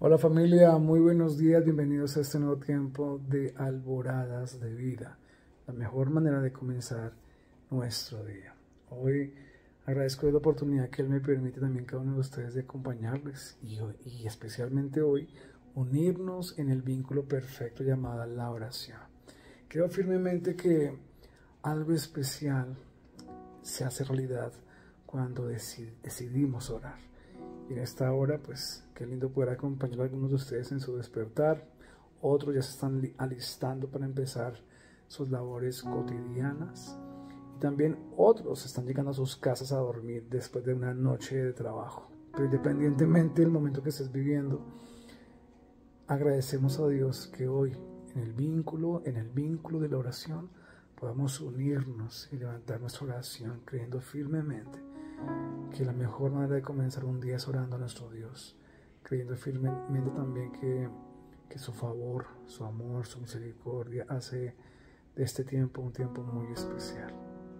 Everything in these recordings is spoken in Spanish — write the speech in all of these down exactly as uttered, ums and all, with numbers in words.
Hola familia, muy buenos días, bienvenidos a este nuevo tiempo de Alboradas de Vida, la mejor manera de comenzar nuestro día. Hoy agradezco la oportunidad que Él me permite también cada uno de ustedes de acompañarles y, y especialmente hoy unirnos en el vínculo perfecto llamado la oración. Creo firmemente que algo especial se hace realidad cuando decidimos orar. Y en esta hora, pues, qué lindo poder acompañar a algunos de ustedes en su despertar. Otros ya se están alistando para empezar sus labores cotidianas. Y también otros están llegando a sus casas a dormir después de una noche de trabajo. Pero independientemente del momento que estés viviendo, agradecemos a Dios que hoy, en el vínculo, en el vínculo de la oración, podamos unirnos y levantar nuestra oración creyendo firmemente que la mejor manera de comenzar un día es orando a nuestro Dios, creyendo firmemente también que, que su favor, su amor, su misericordia hace de este tiempo un tiempo muy especial.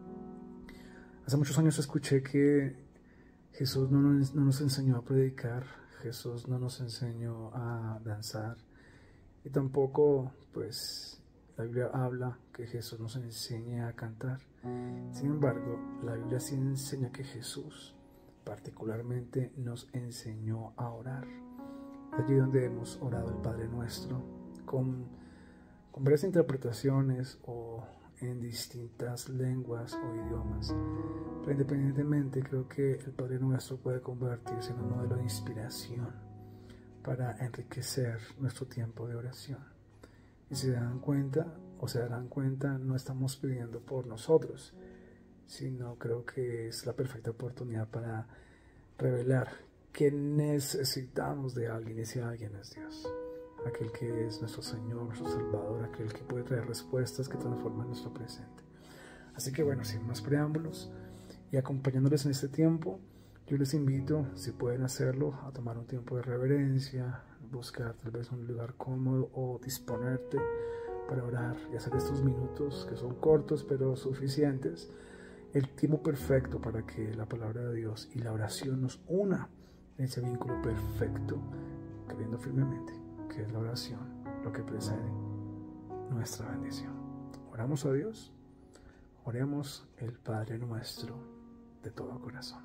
Hace muchos años escuché que Jesús no nos, no nos enseñó a predicar, Jesús no nos enseñó a danzar y tampoco, pues, la Biblia habla que Jesús nos enseña a cantar. Sin embargo, la Biblia sí enseña que Jesús particularmente nos enseñó a orar. Allí donde hemos orado el Padre Nuestro con, con varias interpretaciones o en distintas lenguas o idiomas. Pero independientemente, creo que el Padre Nuestro puede convertirse en un modelo de inspiración para enriquecer nuestro tiempo de oración. Y si se dan cuenta, o se darán cuenta, no estamos pidiendo por nosotros, sino creo que es la perfecta oportunidad para revelar que necesitamos de alguien, y ese alguien es Dios, aquel que es nuestro Señor, nuestro Salvador, aquel que puede traer respuestas que transforman nuestro presente. Así que bueno, sin más preámbulos y acompañándoles en este tiempo, yo les invito, si pueden hacerlo, a tomar un tiempo de reverencia, buscar tal vez un lugar cómodo o disponerte para orar y hacer estos minutos que son cortos pero suficientes, el tiempo perfecto para que la palabra de Dios y la oración nos una en ese vínculo perfecto, creyendo firmemente que es la oración lo que precede nuestra bendición. Oramos a Dios, oremos el Padre nuestro de todo corazón.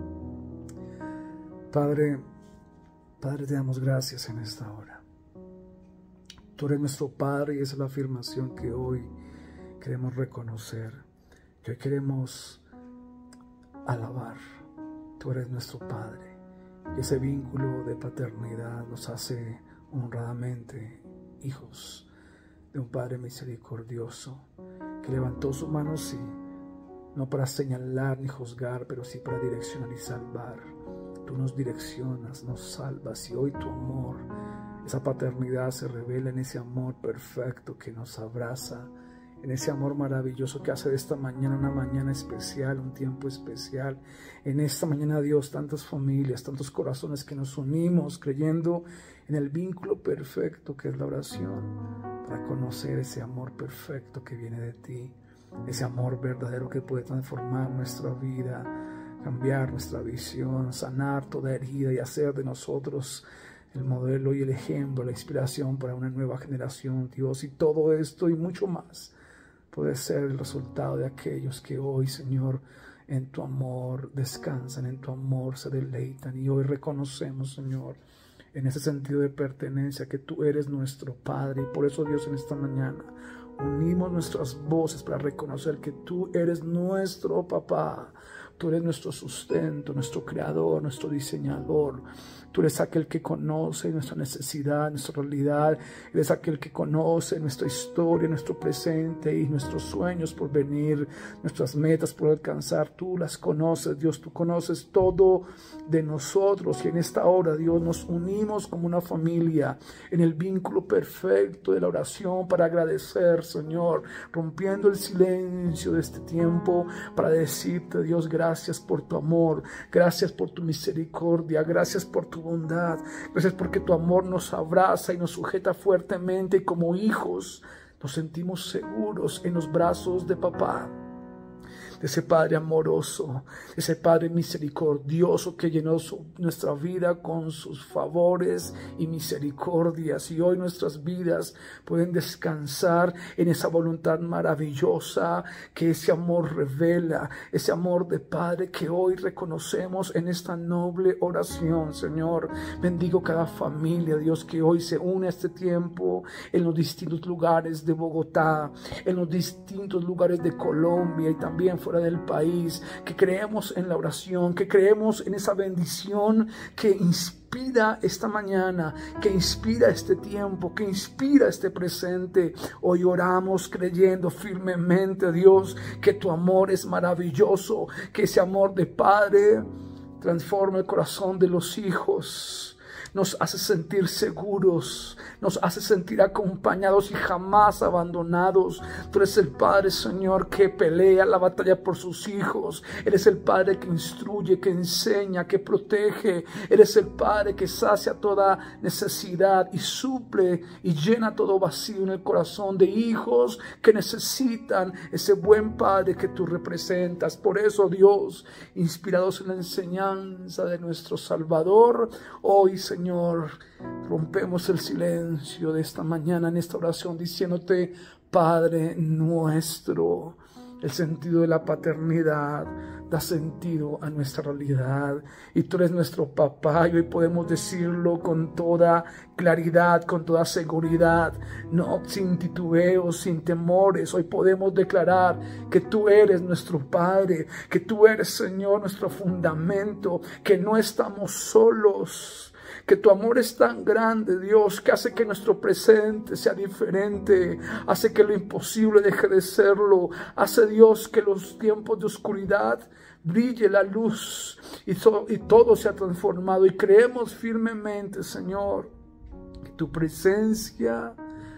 Padre, Padre, te damos gracias en esta hora. Tú eres nuestro Padre y esa es la afirmación que hoy queremos reconocer, que hoy queremos alabar. Tú eres nuestro Padre y ese vínculo de paternidad nos hace honradamente hijos de un Padre misericordioso que levantó su mano, sí, no para señalar ni juzgar, pero sí para direccionar y salvar. Tú nos direccionas, nos salvas y hoy tu amor, esa paternidad se revela en ese amor perfecto que nos abraza, en ese amor maravilloso que hace de esta mañana una mañana especial, un tiempo especial. En esta mañana, Dios, tantas familias, tantos corazones que nos unimos creyendo en el vínculo perfecto que es la oración, para conocer ese amor perfecto que viene de ti, ese amor verdadero que puede transformar nuestra vida, cambiar nuestra visión, sanar toda herida y hacer de nosotros el modelo y el ejemplo, la inspiración para una nueva generación, Dios. Y todo esto y mucho más puede ser el resultado de aquellos que hoy, Señor, en tu amor descansan, en tu amor se deleitan. Y hoy reconocemos, Señor, en ese sentido de pertenencia, que tú eres nuestro Padre. Y por eso, Dios, en esta mañana unimos nuestras voces para reconocer que tú eres nuestro papá. Tú eres nuestro sustento, nuestro creador, nuestro diseñador. Tú eres aquel que conoce nuestra necesidad, nuestra realidad. Eres aquel que conoce nuestra historia, nuestro presente y nuestros sueños por venir, nuestras metas por alcanzar. Tú las conoces, Dios. Tú conoces todo de nosotros. Y en esta hora, Dios, nos unimos como una familia en el vínculo perfecto de la oración para agradecer, Señor, rompiendo el silencio de este tiempo para decirte, Dios, gracias por tu amor, gracias por tu misericordia, gracias por tu bondad, gracias porque tu amor nos abraza y nos sujeta fuertemente y como hijos nos sentimos seguros en los brazos de papá. de ese Padre amoroso, de ese Padre misericordioso que llenó su, nuestra vida con sus favores y misericordias. Y hoy nuestras vidas pueden descansar en esa voluntad maravillosa que ese amor revela, ese amor de Padre que hoy reconocemos en esta noble oración. Señor, bendigo cada familia, Dios, que hoy se une a este tiempo en los distintos lugares de Bogotá, en los distintos lugares de Colombia y también fuera del país, que creemos en la oración, que creemos en esa bendición que inspira esta mañana, que inspira este tiempo, que inspira este presente. Hoy oramos creyendo firmemente, Dios, que tu amor es maravilloso, que ese amor de Padre transforma el corazón de los hijos, nos hace sentir seguros, nos hace sentir acompañados y jamás abandonados. Tú eres el Padre, Señor, que pelea la batalla por sus hijos. Eres el Padre que instruye, que enseña, que protege. Eres el Padre que sacia toda necesidad y suple y llena todo vacío en el corazón de hijos que necesitan ese buen Padre que tú representas. Por eso, Dios, inspirados en la enseñanza de nuestro Salvador, hoy, Señor, Señor, rompemos el silencio de esta mañana en esta oración diciéndote, Padre nuestro. El sentido de la paternidad da sentido a nuestra realidad y tú eres nuestro papá y hoy podemos decirlo con toda claridad, con toda seguridad, no sin titubeos, sin temores. Hoy podemos declarar que tú eres nuestro Padre, que tú eres, Señor, nuestro fundamento, que no estamos solos, que tu amor es tan grande, Dios, que hace que nuestro presente sea diferente, hace que lo imposible deje de serlo, hace, Dios, que los tiempos de oscuridad brille la luz y, so, y todo se ha transformado. Y creemos firmemente, Señor, que tu presencia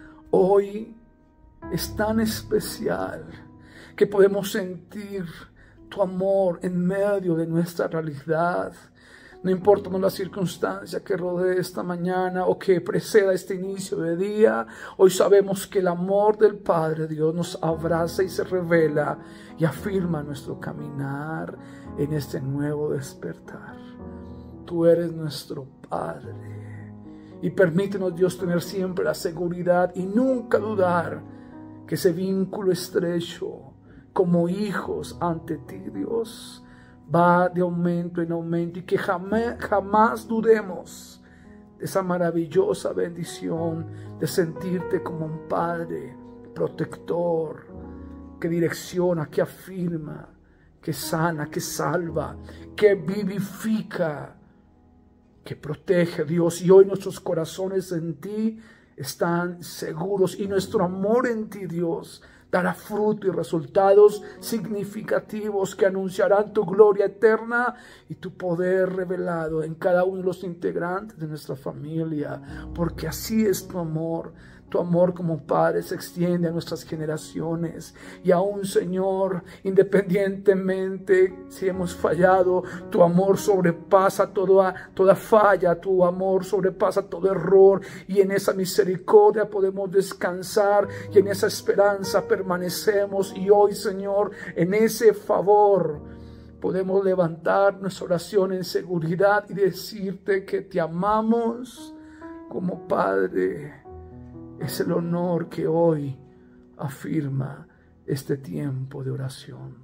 hoy es tan especial que podemos sentir tu amor en medio de nuestra realidad. No importa la circunstancia que rodee esta mañana o que preceda este inicio de día, hoy sabemos que el amor del Padre Dios nos abraza y se revela y afirma nuestro caminar en este nuevo despertar. Tú eres nuestro Padre y permítenos, Dios, tener siempre la seguridad y nunca dudar que ese vínculo estrecho como hijos ante ti, Dios, va de aumento en aumento y que jamás, jamás dudemos de esa maravillosa bendición de sentirte como un Padre protector que direcciona, que afirma, que sana, que salva, que vivifica, que protege, Dios. Y hoy nuestros corazones en ti están seguros y nuestro amor en ti, Dios, dará fruto y resultados significativos que anunciarán tu gloria eterna y tu poder revelado en cada uno de los integrantes de nuestra familia, porque así es tu amor. Tu amor como Padre se extiende a nuestras generaciones y aún, Señor, independientemente si hemos fallado, tu amor sobrepasa toda, toda falla, tu amor sobrepasa todo error y en esa misericordia podemos descansar y en esa esperanza permanecemos. Y hoy, Señor, en ese favor podemos levantar nuestra oración en seguridad y decirte que te amamos como Padre. Es el honor que hoy afirma este tiempo de oración.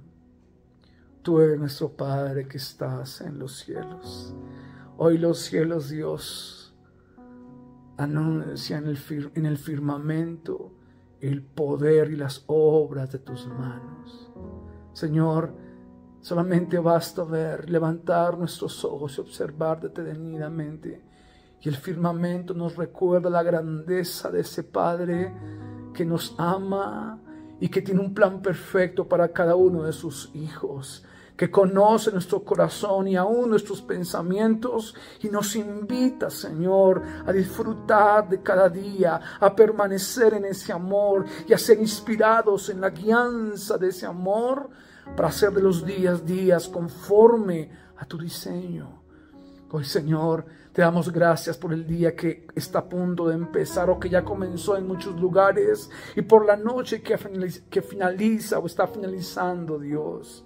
Tú eres nuestro Padre que estás en los cielos. Hoy los cielos, Dios, anuncian en el, fir- en el firmamento el poder y las obras de tus manos. Señor, solamente basta ver, levantar nuestros ojos y observar detenidamente. Y el firmamento nos recuerda la grandeza de ese Padre que nos ama y que tiene un plan perfecto para cada uno de sus hijos, que conoce nuestro corazón y aún nuestros pensamientos y nos invita, Señor, a disfrutar de cada día, a permanecer en ese amor y a ser inspirados en la guianza de ese amor para hacer de los días días conforme a tu diseño. Hoy, Señor, te damos gracias por el día que está a punto de empezar o que ya comenzó en muchos lugares y por la noche que finaliza, que finaliza o está finalizando, Dios.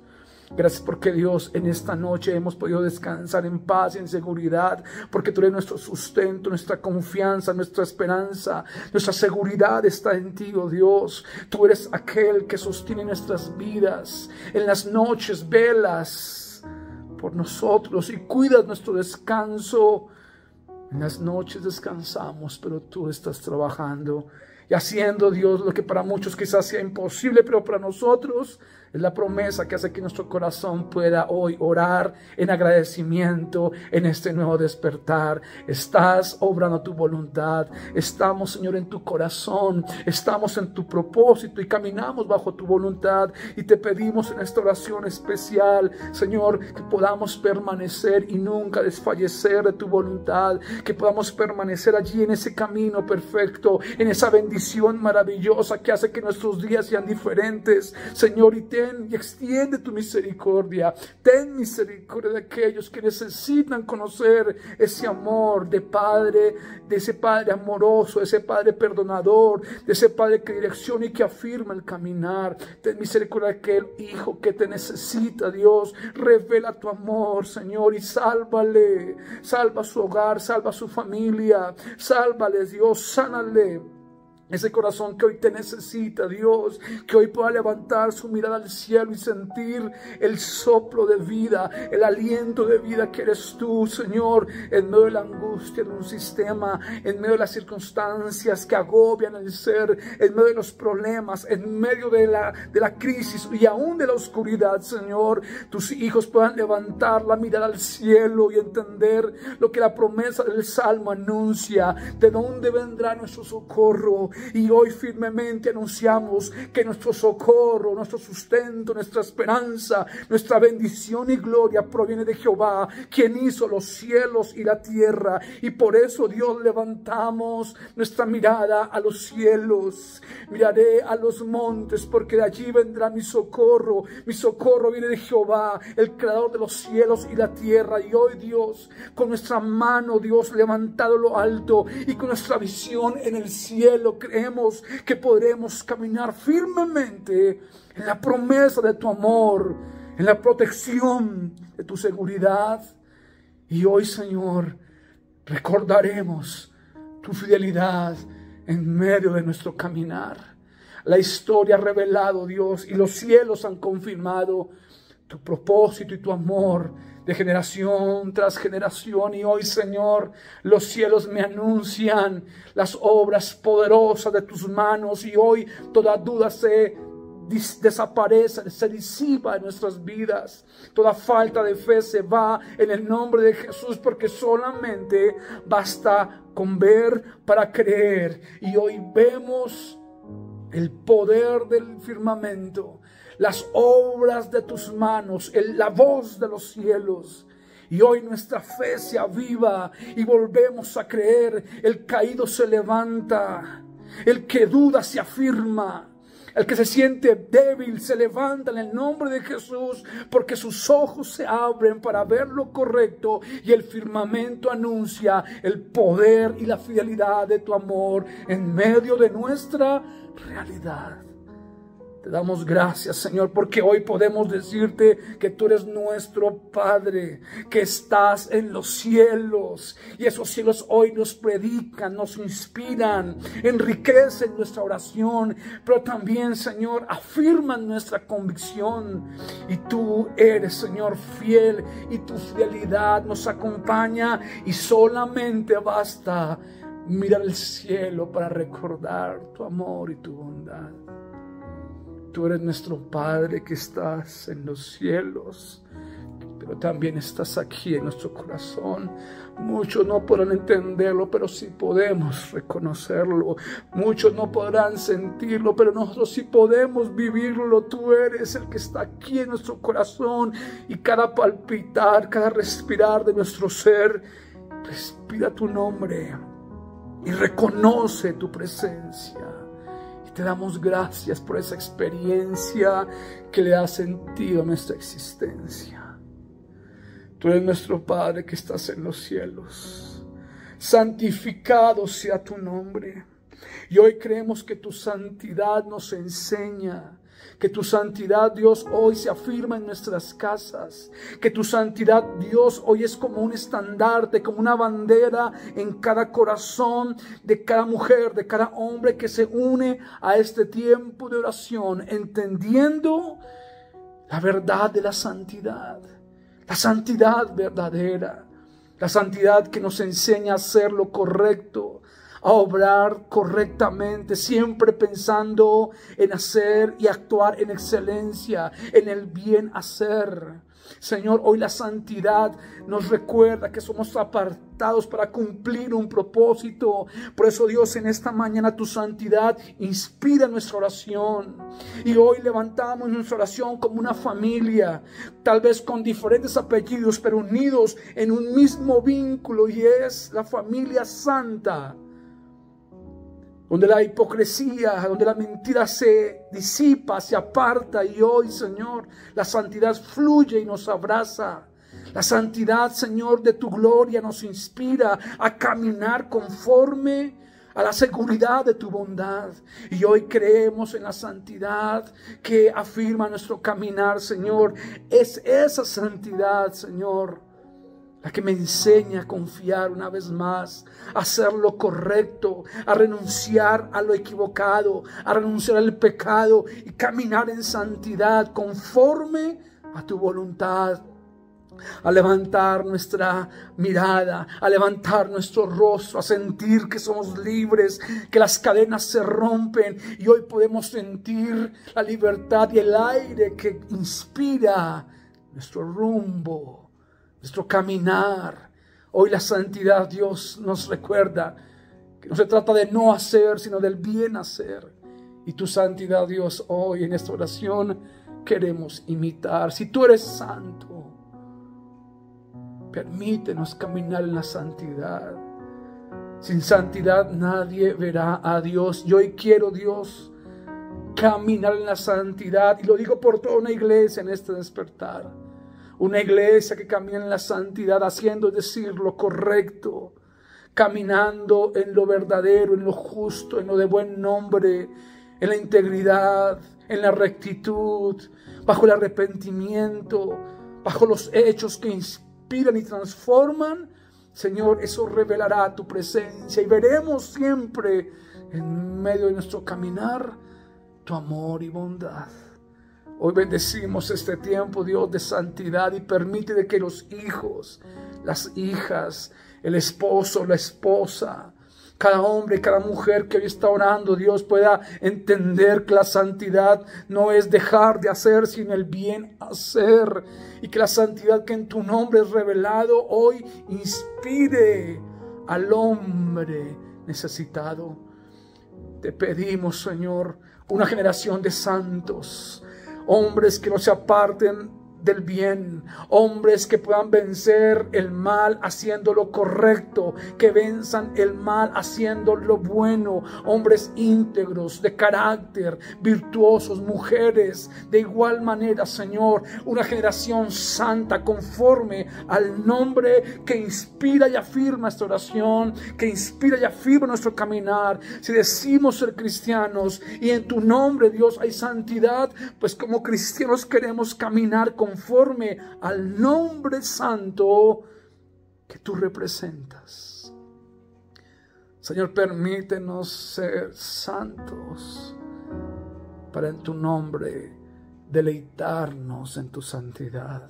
Gracias porque Dios, en esta noche hemos podido descansar en paz y en seguridad, porque tú eres nuestro sustento, nuestra confianza, nuestra esperanza, nuestra seguridad está en ti, oh Dios. Tú eres aquel que sostiene nuestras vidas. En las noches velas por nosotros y cuidas nuestro descanso. En las noches descansamos, pero tú estás trabajando y haciendo, Dios, lo que para muchos quizás sea imposible, pero para nosotros es la promesa que hace que nuestro corazón pueda hoy orar en agradecimiento en este nuevo despertar. Estás obrando tu voluntad. Estamos, Señor, en tu corazón. Estamos en tu propósito y caminamos bajo tu voluntad. Y te pedimos en esta oración especial, Señor, que podamos permanecer y nunca desfallecer de tu voluntad. Que podamos permanecer allí en ese camino perfecto, en esa bendición maravillosa que hace que nuestros días sean diferentes, Señor, y ten y extiende tu misericordia. Ten misericordia de aquellos que necesitan conocer ese amor de Padre, de ese Padre amoroso, de ese Padre perdonador, de ese Padre que direcciona y que afirma el caminar. Ten misericordia de aquel hijo que te necesita, Dios. Revela tu amor, Señor, y sálvale. Salva su hogar, salva su familia. Sálvales, Dios, sánale. Ese corazón que hoy te necesita, Dios, que hoy pueda levantar su mirada al cielo y sentir el soplo de vida, el aliento de vida que eres tú, Señor, en medio de la angustia de un sistema, en medio de las circunstancias que agobian el ser, en medio de los problemas, en medio de la, de la crisis y aún de la oscuridad, Señor. Tus hijos puedan levantar la mirada al cielo y entender lo que la promesa del Salmo anuncia, de dónde vendrá nuestro socorro. Y hoy firmemente anunciamos que nuestro socorro, nuestro sustento, nuestra esperanza, nuestra bendición y gloria proviene de Jehová, quien hizo los cielos y la tierra. Y por eso, Dios, levantamos nuestra mirada a los cielos. Miraré a los montes, porque de allí vendrá mi socorro. Mi socorro viene de Jehová, el creador de los cielos y la tierra. Y hoy, Dios, con nuestra mano, Dios, levantado lo alto y con nuestra visión en el cielo, creemos que podremos caminar firmemente en la promesa de tu amor, en la protección de tu seguridad. Y hoy, Señor, recordaremos tu fidelidad en medio de nuestro caminar. La historia ha revelado, Dios, y los cielos han confirmado tu propósito y tu amor de generación tras generación. Y hoy, Señor, los cielos me anuncian las obras poderosas de tus manos. Y hoy toda duda se desaparece, se disipa en nuestras vidas. Toda falta de fe se va en el nombre de Jesús, porque solamente basta con ver para creer. Y hoy vemos el poder del firmamento, las obras de tus manos, el, la voz de los cielos. Y hoy nuestra fe se aviva y volvemos a creer. El caído se levanta, el que duda se afirma, el que se siente débil se levanta en el nombre de Jesús, porque sus ojos se abren para ver lo correcto y el firmamento anuncia el poder y la fidelidad de tu amor en medio de nuestra realidad. Te damos gracias, Señor, porque hoy podemos decirte que tú eres nuestro Padre, que estás en los cielos. Y esos cielos hoy nos predican, nos inspiran, enriquecen nuestra oración, pero también, Señor, afirman nuestra convicción. Y tú eres, Señor, fiel, y tu fidelidad nos acompaña, y solamente basta mirar el cielo para recordar tu amor y tu bondad. Tú eres nuestro Padre que estás en los cielos, pero también estás aquí en nuestro corazón. Muchos no podrán entenderlo, pero sí podemos reconocerlo. Muchos no podrán sentirlo, pero nosotros sí podemos vivirlo. Tú eres el que está aquí en nuestro corazón, y cada palpitar, cada respirar de nuestro ser, respira tu nombre y reconoce tu presencia. Te damos gracias por esa experiencia que le da sentido a nuestra existencia. Tú eres nuestro Padre que estás en los cielos. Santificado sea tu nombre. Y hoy creemos que tu santidad nos enseña Que tu santidad, Dios, hoy se afirma en nuestras casas. Que tu santidad, Dios, hoy es como un estandarte, como una bandera en cada corazón de cada mujer, de cada hombre que se une a este tiempo de oración, entendiendo la verdad de la santidad, la santidad verdadera, la santidad que nos enseña a hacer lo correcto, a obrar correctamente, siempre pensando en hacer y actuar en excelencia, en el bien hacer. Señor, hoy la santidad nos recuerda que somos apartados para cumplir un propósito. Por eso, Dios, en esta mañana tu santidad inspira nuestra oración. Y hoy levantamos nuestra oración como una familia, tal vez con diferentes apellidos, pero unidos en un mismo vínculo, y es la familia santa. Donde la hipocresía, donde la mentira se disipa, se aparta, y hoy, Señor, la santidad fluye y nos abraza. La santidad, Señor, de tu gloria nos inspira a caminar conforme a la seguridad de tu bondad. Y hoy creemos en la santidad que afirma nuestro caminar, Señor. Es esa santidad, Señor, la que me enseña a confiar una vez más, a hacer lo correcto, a renunciar a lo equivocado, a renunciar al pecado y caminar en santidad conforme a tu voluntad. A levantar nuestra mirada, a levantar nuestro rostro, a sentir que somos libres, que las cadenas se rompen y hoy podemos sentir la libertad y el aire que inspira nuestro rumbo, nuestro caminar. Hoy la santidad, Dios, nos recuerda que no se trata de no hacer, sino del bien hacer. Y tu santidad, Dios, hoy en esta oración queremos imitar. Si tú eres santo, permítenos caminar en la santidad. Sin santidad nadie verá a Dios. Yo hoy quiero, Dios, caminar en la santidad. Y lo digo por toda una iglesia en este despertar. Una iglesia que camina en la santidad, haciendo, es decir, lo correcto, caminando en lo verdadero, en lo justo, en lo de buen nombre, en la integridad, en la rectitud, bajo el arrepentimiento, bajo los hechos que inspiran y transforman. Señor, eso revelará tu presencia y veremos siempre en medio de nuestro caminar tu amor y bondad. Hoy bendecimos este tiempo, Dios, de santidad, y permite de que los hijos, las hijas, el esposo, la esposa, cada hombre, cada mujer que hoy está orando, Dios, pueda entender que la santidad no es dejar de hacer, sino el bien hacer. Y que la santidad que en tu nombre es revelado hoy inspire al hombre necesitado. Te pedimos, Señor, una generación de santos, hombres que no se aparten del bien, hombres que puedan vencer el mal haciendo lo correcto, que venzan el mal haciendo lo bueno, hombres íntegros, de carácter, virtuosos, mujeres de igual manera, Señor, una generación santa conforme al nombre que inspira y afirma esta oración, que inspira y afirma nuestro caminar. Si decimos ser cristianos y en tu nombre, Dios, hay santidad, pues como cristianos queremos caminar con conforme al nombre santo que tú representas. Señor, permítenos ser santos para en tu nombre deleitarnos en tu santidad.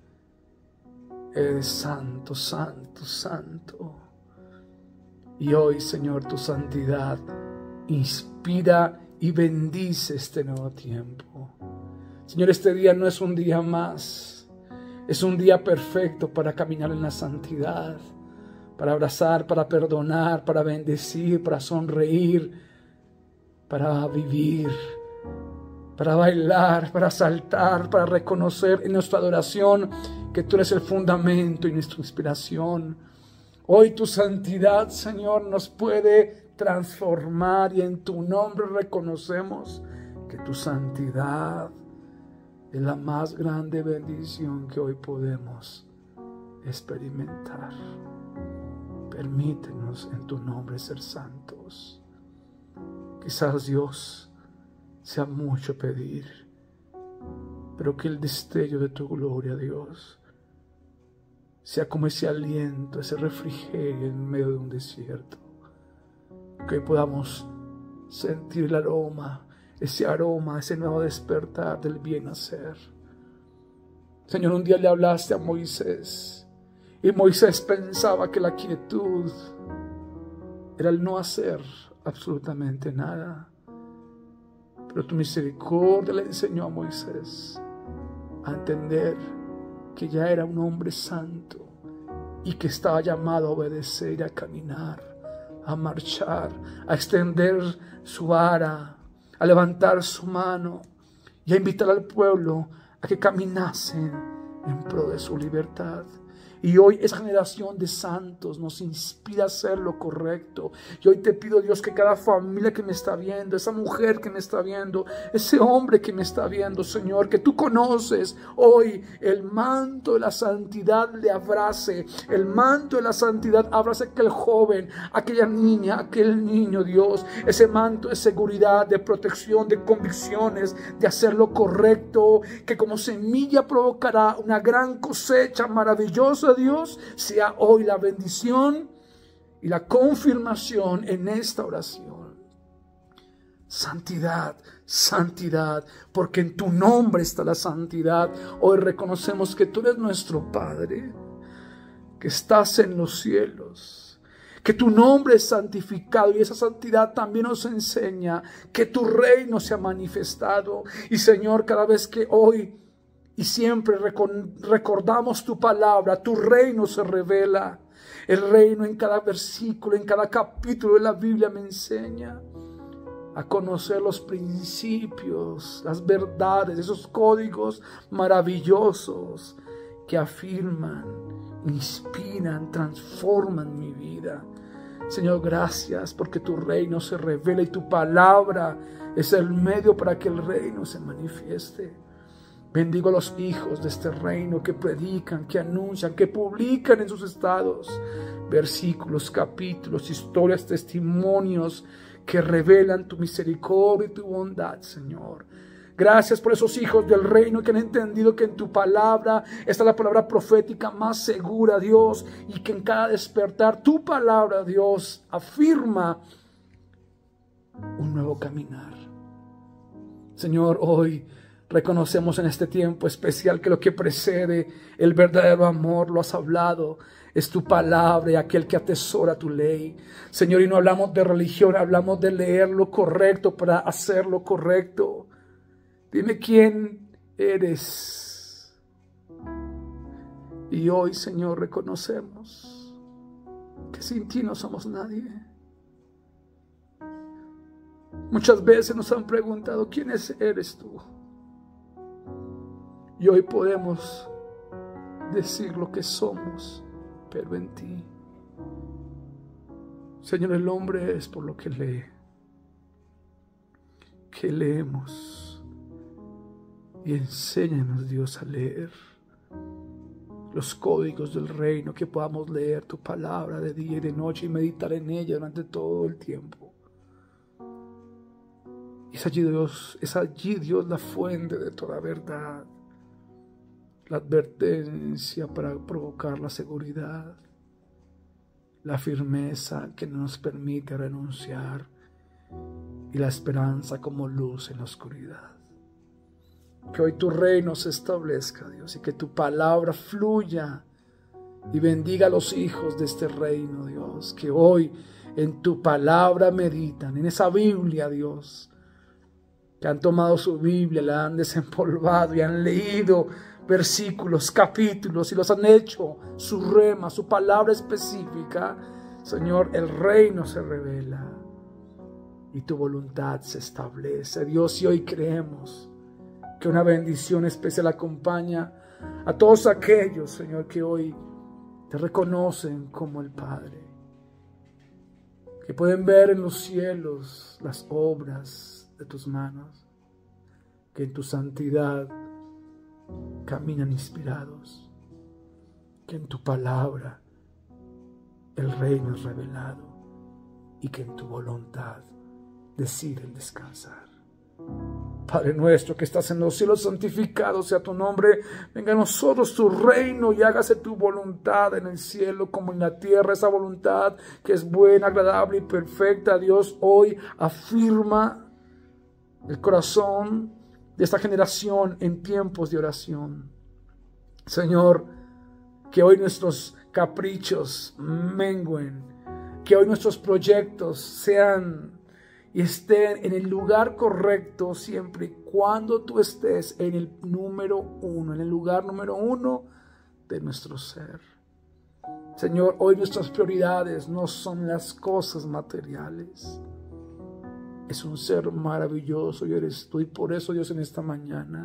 Eres santo, santo, santo. Y hoy, Señor, tu santidad inspira y bendice este nuevo tiempo. Señor, este día no es un día más, es un día perfecto para caminar en la santidad, para abrazar, para perdonar, para bendecir, para sonreír, para vivir, para bailar, para saltar, para reconocer en nuestra adoración que tú eres el fundamento y nuestra inspiración. Hoy tu santidad, Señor, nos puede transformar y en tu nombre reconocemos que tu santidad es la más grande bendición que hoy podemos experimentar. Permítenos en tu nombre ser santos. Quizás, Dios, sea mucho pedir, pero que el destello de tu gloria, Dios, sea como ese aliento, ese refrigerio en medio de un desierto. Que podamos sentir el aroma, ese aroma, ese nuevo despertar del bien hacer. Señor, un día le hablaste a Moisés y Moisés pensaba que la quietud era el no hacer absolutamente nada. Pero tu misericordia le enseñó a Moisés a entender que ya era un hombre santo y que estaba llamado a obedecer y a caminar, a marchar, a extender su vara, a levantar su mano y a invitar al pueblo a que caminasen en pro de su libertad. Y hoy esa generación de santos nos inspira a hacer lo correcto. Y hoy te pido, Dios, que cada familia que me está viendo, esa mujer que me está viendo, ese hombre que me está viendo, Señor, que tú conoces hoy, el manto de la santidad le abrace. El manto de la santidad abrace a aquel joven, aquella niña, aquel niño, Dios. Ese manto de seguridad, de protección, de convicciones, de hacer lo correcto, que como semilla provocará una gran cosecha maravillosa, Dios, sea hoy la bendición y la confirmación en esta oración. Santidad, santidad, porque en tu nombre está la santidad. Hoy reconocemos que tú eres nuestro Padre, que estás en los cielos, que tu nombre es santificado, y esa santidad también nos enseña que tu reino se ha manifestado. Y Señor, cada vez que hoy y siempre recordamos tu palabra, tu reino se revela. El reino en cada versículo, en cada capítulo de la Biblia me enseña a conocer los principios, las verdades, esos códigos maravillosos que afirman, inspiran, transforman mi vida. Señor, gracias porque tu reino se revela y tu palabra es el medio para que el reino se manifieste. Bendigo a los hijos de este reino que predican, que anuncian, que publican en sus estados versículos, capítulos, historias, testimonios que revelan tu misericordia y tu bondad, Señor. Gracias por esos hijos del reino que han entendido que en tu palabra está la palabra profética más segura, Dios, y que en cada despertar tu palabra, Dios, afirma un nuevo caminar. Señor, hoy reconocemos en este tiempo especial que lo que precede el verdadero amor, lo has hablado, es tu palabra y aquel que atesora tu ley. Señor, y no hablamos de religión, hablamos de leer lo correcto para hacer lo correcto. Dime quién eres. Y hoy, Señor, reconocemos que sin ti no somos nadie. Muchas veces nos han preguntado, ¿quién eres tú? Y hoy podemos decir lo que somos, pero en ti. Señor, el hombre es por lo que lee. Que leemos. Y enséñanos, Dios, a leer los códigos del reino, que podamos leer tu palabra de día y de noche y meditar en ella durante todo el tiempo. Y es allí, Dios, es allí, Dios, la fuente de toda verdad. La advertencia para provocar la seguridad, la firmeza que nos permite renunciar y la esperanza como luz en la oscuridad. Que hoy tu reino se establezca, Dios, y que tu palabra fluya y bendiga a los hijos de este reino, Dios, que hoy en tu palabra meditan, en esa Biblia, Dios, que han tomado su Biblia, la han desempolvado y han leído versículos, capítulos, y los han hecho su rema, su palabra específica. Señor, el reino se revela y tu voluntad se establece, Dios. Y hoy creemos que una bendición especial acompaña a todos aquellos, Señor, que hoy te reconocen como el Padre, que pueden ver en los cielos las obras de tus manos, que en tu santidad caminan inspirados, que en tu palabra el reino es revelado y que en tu voluntad deciden descansar. Padre nuestro que estás en los cielos, santificado sea tu nombre. Venga a nosotros tu reino y hágase tu voluntad en el cielo como en la tierra. Esa voluntad que es buena, agradable y perfecta. Dios hoy afirma el corazón de esta generación en tiempos de oración. Señor, que hoy nuestros caprichos menguen, que hoy nuestros proyectos sean y estén en el lugar correcto siempre y cuando tú estés en el número uno, en el lugar número uno de nuestro ser. Señor, hoy nuestras prioridades no son las cosas materiales. Es un ser maravilloso y eres tú, y por eso, Dios, en esta mañana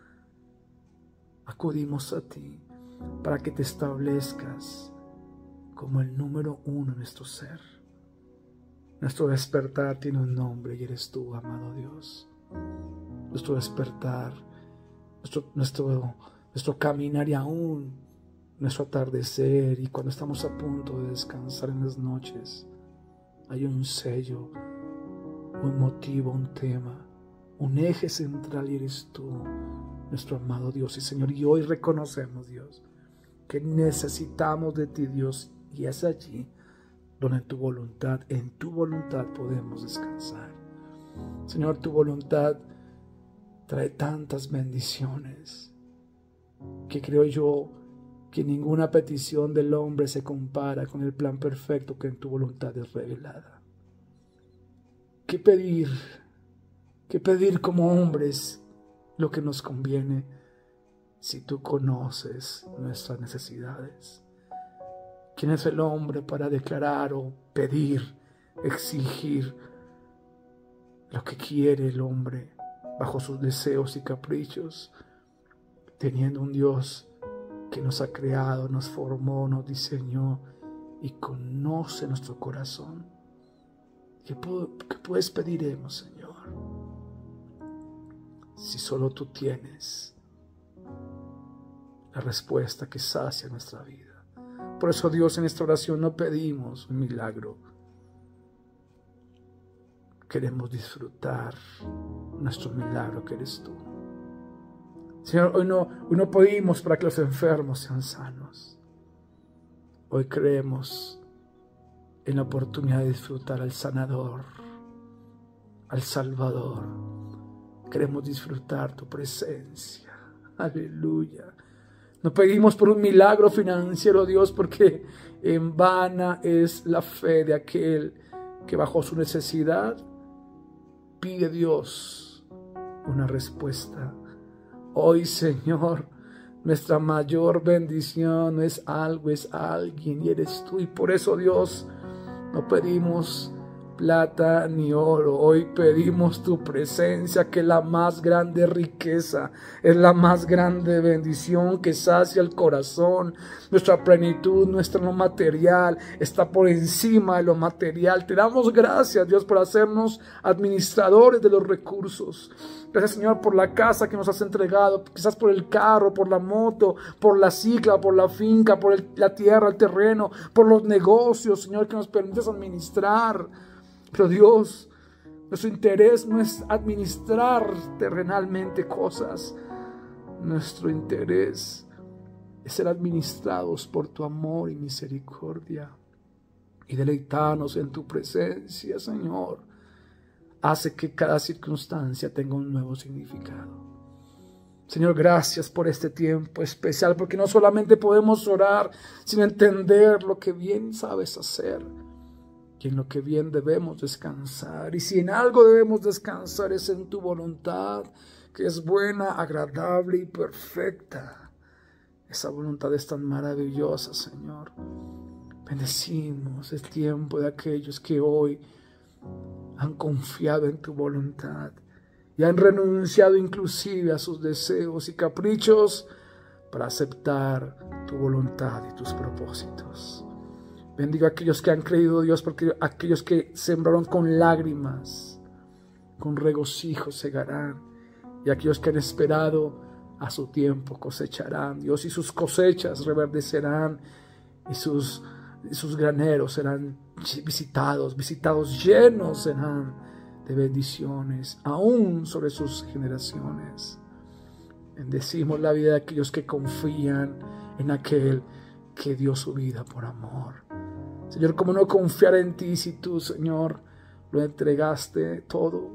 acudimos a ti para que te establezcas como el número uno en nuestro ser. Nuestro despertar tiene un nombre y eres tú, amado Dios. Nuestro despertar, nuestro, nuestro, nuestro caminar y aún nuestro atardecer, y cuando estamos a punto de descansar en las noches, hay un sello, un motivo, un tema, un eje central y eres tú, nuestro amado Dios y Señor. Y hoy reconocemos, Dios, que necesitamos de ti, Dios, y es allí donde en tu voluntad, en tu voluntad podemos descansar. Señor, tu voluntad trae tantas bendiciones que creo yo que ninguna petición del hombre se compara con el plan perfecto que en tu voluntad es revelada. ¿Qué pedir? ¿Qué pedir como hombres lo que nos conviene si tú conoces nuestras necesidades? ¿Quién es el hombre para declarar o pedir, exigir lo que quiere el hombre bajo sus deseos y caprichos, teniendo un Dios que nos ha creado, nos formó, nos diseñó y conoce nuestro corazón? ¿Qué, puedo, qué pues pediremos, Señor? Si solo tú tienes la respuesta que sacia nuestra vida. Por eso, Dios, en esta oración no pedimos un milagro. Queremos disfrutar nuestro milagro que eres tú. Señor, hoy no, hoy no pedimos para que los enfermos sean sanos. Hoy creemos en la oportunidad de disfrutar al sanador, al Salvador. Queremos disfrutar tu presencia. Aleluya. No pedimos por un milagro financiero, Dios, porque en vana es la fe de aquel que bajo su necesidad pide a Dios una respuesta. Hoy, Señor, nuestra mayor bendición no es algo, es alguien, y eres tú. Y por eso, Dios, no pedimos plata ni oro. Hoy pedimos tu presencia, que es la más grande riqueza, es la más grande bendición que sacia el corazón. Nuestra plenitud, nuestro no material, está por encima de lo material. Te damos gracias, Dios, por hacernos administradores de los recursos. Gracias, Señor, por la casa que nos has entregado, quizás por el carro, por la moto, por la cicla, por la finca, por el, la tierra, el terreno, por los negocios, Señor, que nos permites administrar. Pero Dios, nuestro interés no es administrar terrenalmente cosas. Nuestro interés es ser administrados por tu amor y misericordia y deleitarnos en tu presencia, Señor. Hace que cada circunstancia tenga un nuevo significado. Señor, gracias por este tiempo especial, porque no solamente podemos orar, sino entender lo que bien sabes hacer. Y en lo que bien debemos descansar. Y si en algo debemos descansar es en tu voluntad, que es buena, agradable y perfecta. Esa voluntad es tan maravillosa, Señor. Bendecimos el tiempo de aquellos que hoy han confiado en tu voluntad y han renunciado inclusive a sus deseos y caprichos para aceptar tu voluntad y tus propósitos. Bendigo a aquellos que han creído, Dios, porque aquellos que sembraron con lágrimas, con regocijo segarán. Y aquellos que han esperado a su tiempo cosecharán, Dios, y sus cosechas reverdecerán, y sus, y sus graneros serán visitados, visitados llenos serán de bendiciones, aún sobre sus generaciones. Bendecimos la vida de aquellos que confían en aquel que dio su vida por amor. Señor, ¿cómo no confiar en ti si tú, Señor, lo entregaste todo?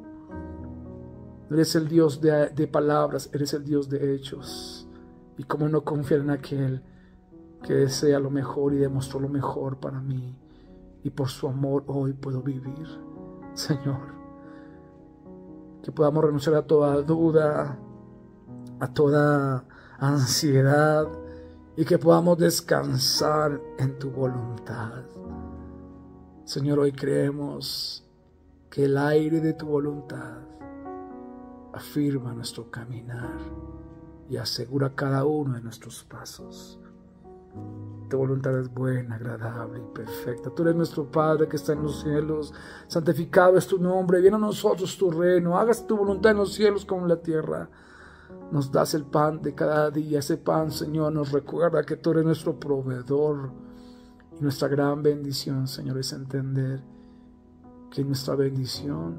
Eres el Dios de, de palabras, eres el Dios de hechos. Y cómo no confiar en aquel que desea lo mejor y demostró lo mejor para mí. Y por su amor hoy puedo vivir, Señor. Que podamos renunciar a toda duda, a toda ansiedad, y que podamos descansar en tu voluntad. Señor, hoy creemos que el aire de tu voluntad afirma nuestro caminar y asegura cada uno de nuestros pasos. Tu voluntad es buena, agradable y perfecta. Tú eres nuestro Padre que está en los cielos. Santificado es tu nombre. Viene a nosotros tu reino. Hagas tu voluntad en los cielos como en la tierra. Nos das el pan de cada día. Ese pan, Señor, nos recuerda que tú eres nuestro proveedor. Y nuestra gran bendición, Señor, es entender que nuestra bendición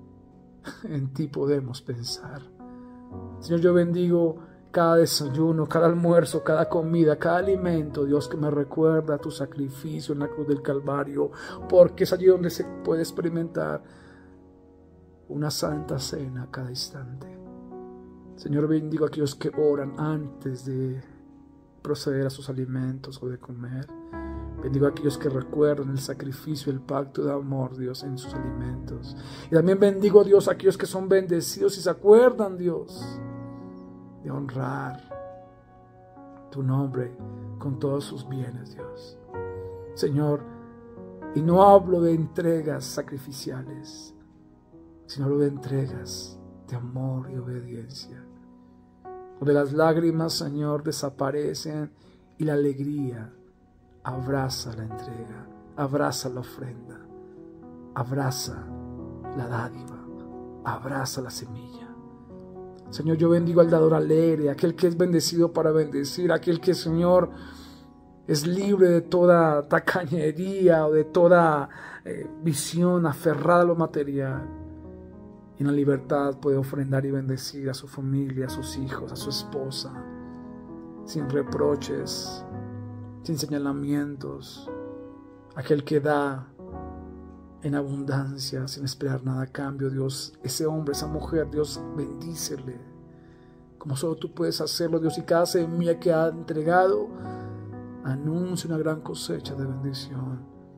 en ti podemos pensar. Señor, yo bendigo cada desayuno, cada almuerzo, cada comida, cada alimento, Dios, que me recuerda tu sacrificio en la cruz del Calvario, porque es allí donde se puede experimentar una santa cena cada instante. Señor, bendigo a aquellos que oran antes de proceder a sus alimentos o de comer. Bendigo a aquellos que recuerdan el sacrificio, el pacto de amor, Dios, en sus alimentos. Y también bendigo, Dios, a aquellos que son bendecidos y se acuerdan, Dios, de honrar tu nombre con todos sus bienes, Dios. Señor, y no hablo de entregas sacrificiales, sino hablo de entregas de amor y obediencia, donde las lágrimas, Señor, desaparecen y la alegría abraza la entrega, abraza la ofrenda, abraza la dádiva, abraza la semilla. Señor, yo bendigo al dador alegre, aquel que es bendecido para bendecir, aquel que, Señor, es libre de toda tacañería o de toda eh, visión aferrada a lo material. Y en la libertad puede ofrendar y bendecir a su familia, a sus hijos, a su esposa, sin reproches, sin señalamientos. Aquel que da en abundancia, sin esperar nada a cambio, Dios, ese hombre, esa mujer, Dios, bendícele, como solo tú puedes hacerlo, Dios, y cada semilla que ha entregado, anuncia una gran cosecha de bendición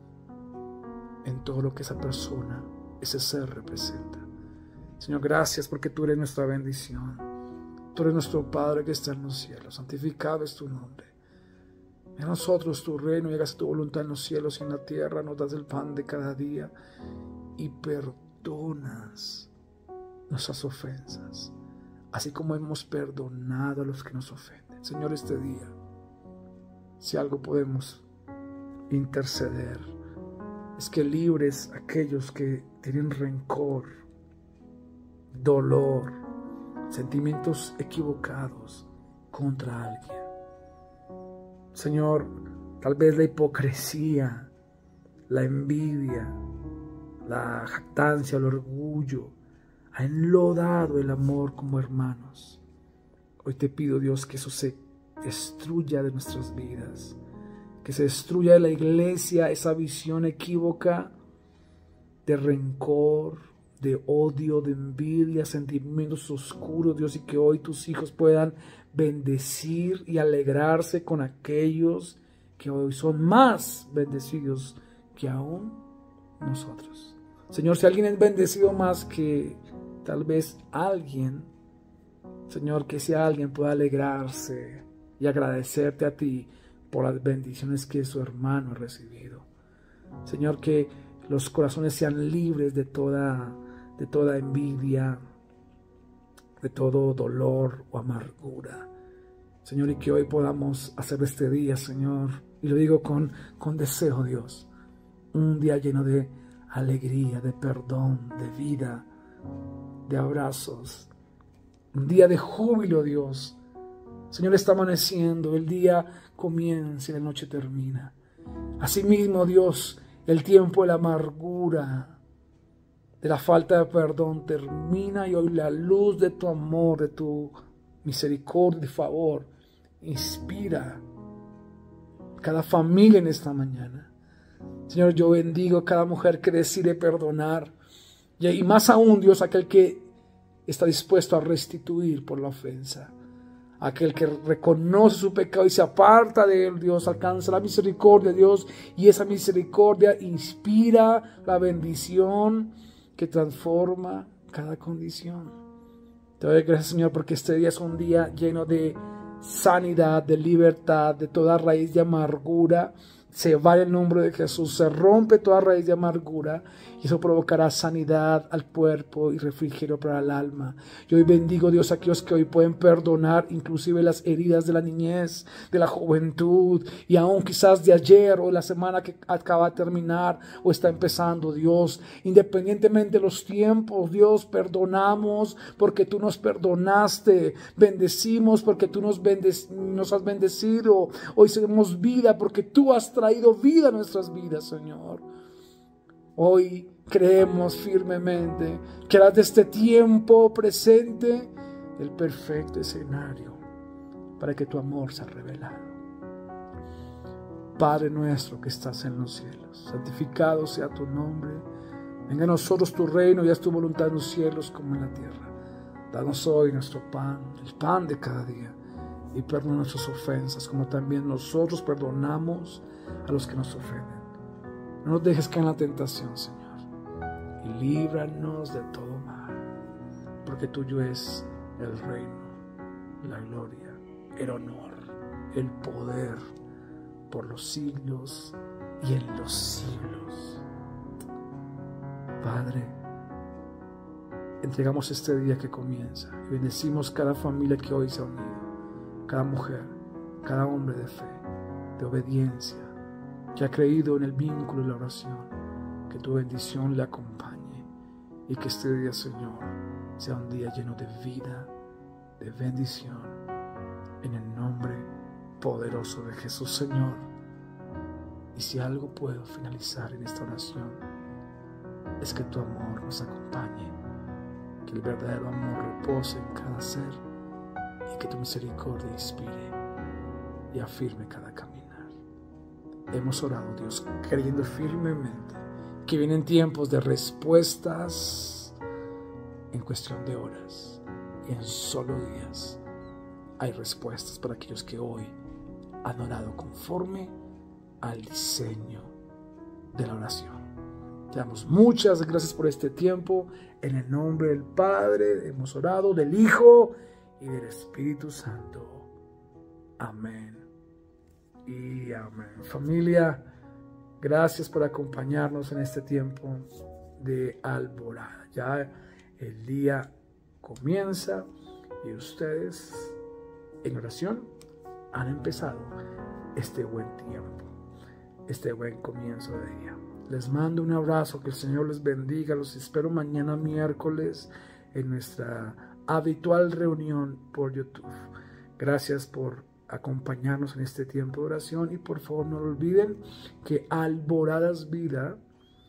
en todo lo que esa persona, ese ser representa. Señor, gracias porque tú eres nuestra bendición. Tú eres nuestro Padre que está en los cielos. Santificado es tu nombre. En nosotros tu reino, y hágase tu voluntad en los cielos y en la tierra. Nos das el pan de cada día y perdonas nuestras ofensas, así como hemos perdonado a los que nos ofenden. Señor, este día, si algo podemos interceder, es que libres a aquellos que tienen rencor, dolor, sentimientos equivocados contra alguien. Señor, tal vez la hipocresía, la envidia, la jactancia, el orgullo ha enlodado el amor como hermanos. Hoy te pido, Dios, que eso se destruya de nuestras vidas, que se destruya de la iglesia esa visión equívoca de rencor, de odio, de envidia, sentimientos oscuros, Dios, y que hoy tus hijos puedan bendecir y alegrarse con aquellos que hoy son más bendecidos que aún nosotros. Señor, si alguien es bendecido más que tal vez alguien, Señor, que ese alguien pueda alegrarse y agradecerte a ti por las bendiciones que su hermano ha recibido. Señor, que los corazones sean libres de toda, de toda envidia, de todo dolor o amargura. Señor, y que hoy podamos hacer de este día, Señor, y lo digo con, con deseo, Dios, un día lleno de alegría, de perdón, de vida, de abrazos, un día de júbilo, Dios. Señor, está amaneciendo, el día comienza y la noche termina. Asimismo, Dios, el tiempo de la amargura, de la falta de perdón termina, y hoy la luz de tu amor, de tu misericordia y favor inspira cada familia en esta mañana. Señor, yo bendigo a cada mujer que decide perdonar, y más aún, Dios, aquel que está dispuesto a restituir por la ofensa. Aquel que reconoce su pecado y se aparta de él, Dios, alcanza la misericordia, Dios, y esa misericordia inspira la bendición que transforma cada condición. Te doy gracias, Señor, porque este día es un día lleno de sanidad, de libertad, de toda raíz de amargura. Se va el nombre de Jesús, se rompe toda raíz de amargura, y eso provocará sanidad al cuerpo y refrigerio para el alma. Yo hoy bendigo, Dios, a aquellos que hoy pueden perdonar inclusive las heridas de la niñez, de la juventud, y aún quizás de ayer o la semana que acaba de terminar o está empezando, Dios. Independientemente de los tiempos, Dios, perdonamos porque tú nos perdonaste, bendecimos porque tú nos, bendes, nos has bendecido. Hoy tenemos vida porque tú has traído traído vida a nuestras vidas, Señor. Hoy creemos firmemente que harás de este tiempo presente el perfecto escenario para que tu amor sea revelado. Padre nuestro que estás en los cielos, santificado sea tu nombre. Venga a nosotros tu reino y haz tu voluntad en los cielos como en la tierra. Danos hoy nuestro pan, el pan de cada día, y perdona nuestras ofensas, como también nosotros perdonamos a los que nos ofenden. No nos dejes caer en la tentación, Señor, y líbranos de todo mal, porque tuyo es el reino, la gloria, el honor, el poder, por los siglos y en los siglos. Padre, entregamos este día que comienza y bendecimos cada familia que hoy se ha unido, cada mujer, cada hombre de fe, de obediencia, que ha creído en el vínculo y la oración. Que tu bendición le acompañe y que este día, Señor, sea un día lleno de vida, de bendición, en el nombre poderoso de Jesús, Señor. Y si algo puedo finalizar en esta oración, es que tu amor nos acompañe, que el verdadero amor repose en cada ser, y que tu misericordia inspire y afirme cada caminar. Hemos orado, Dios, creyendo firmemente que vienen tiempos de respuestas en cuestión de horas, y en solo días hay respuestas para aquellos que hoy han orado conforme al diseño de la oración. Te damos muchas gracias por este tiempo. En el nombre del Padre hemos orado, del Hijo y del Espíritu Santo. Amén y amén. Familia, gracias por acompañarnos en este tiempo de alborada. Ya el día comienza y ustedes en oración han empezado este buen tiempo, este buen comienzo de día. Les mando un abrazo, que el Señor les bendiga. Los espero mañana miércoles en nuestra habitual reunión por YouTube. Gracias por acompañarnos en este tiempo de oración, y por favor no olviden que Alboradas Vida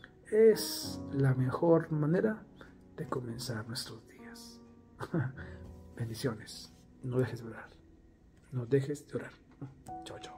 es la mejor manera de comenzar nuestros días. Bendiciones. No dejes de orar. No dejes de orar. Chao, chao.